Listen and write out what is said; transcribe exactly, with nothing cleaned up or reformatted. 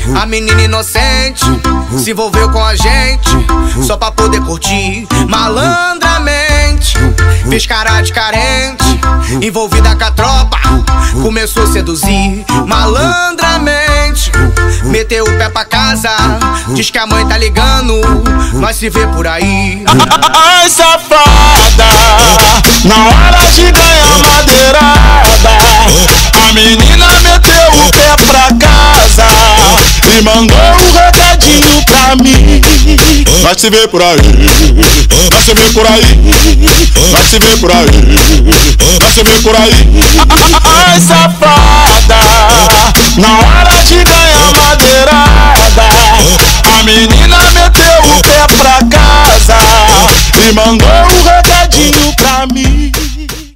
A menina inocente se envolveu com a gente só pra poder curtir malandramente. Fez cara de carente, envolvida com a tropa, começou a seduzir malandramente. Meteu o pé pra casa, diz que a mãe tá ligando, nós se vê por aí. Ai, safada, na hora de ganhar madeirada, a menina meteu o pé pra casa e mandou um recadinho pra mim. Vai se ver por aí, vai se ver por aí, vai se ver por aí, vai se ver por aí. Ai, safada, na hora de ganhar madeirada, a menina meteu o pé pra casa e mandou um recadinho pra